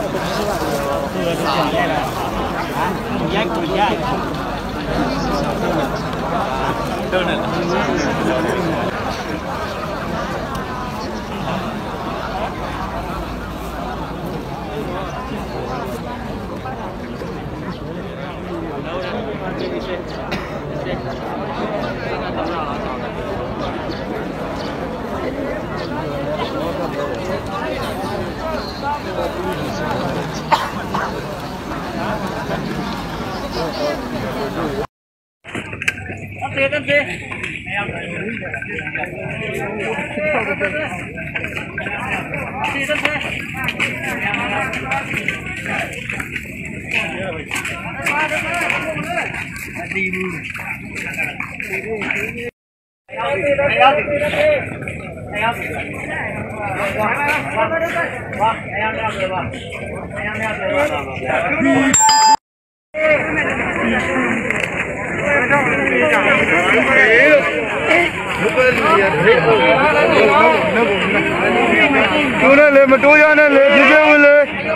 ले मटो जाने ले जिसे बोले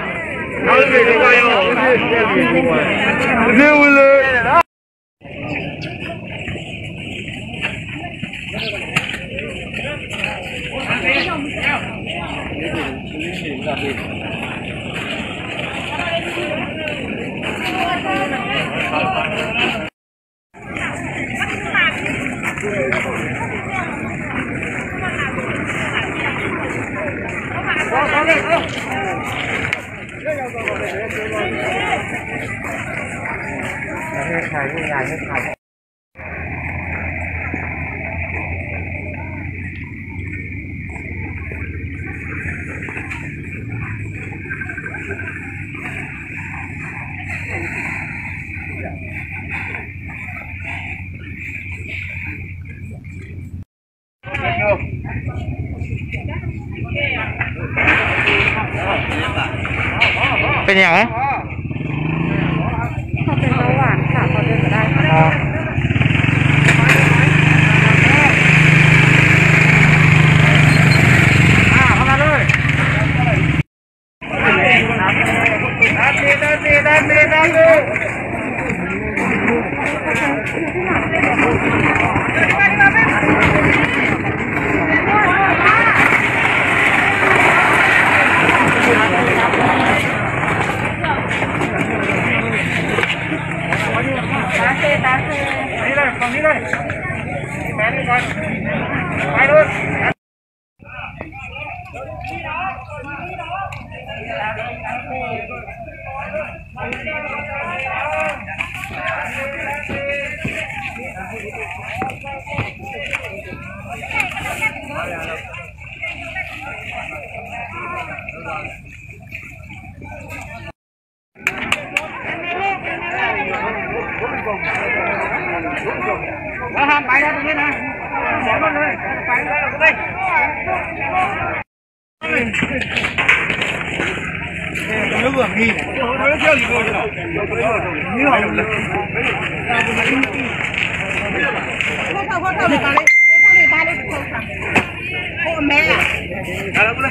जिसे बोलेเป็นอย่างไรเขาเป็นเบาหวานค่ะเขาเดินมาได้ค่ะเข้ามาเลยด้านนี้ฝั่งนี้เลยแผนนี้ก่อนไปเลยแล้วห้ามไปนะตรงนี้นะสองคนเลยไปเลยรู้ว่ามีเราเที่ยวอยู่เลยนี่หรอพ่อเลยตาเลยพ่อเลยโอ้แม่อะไร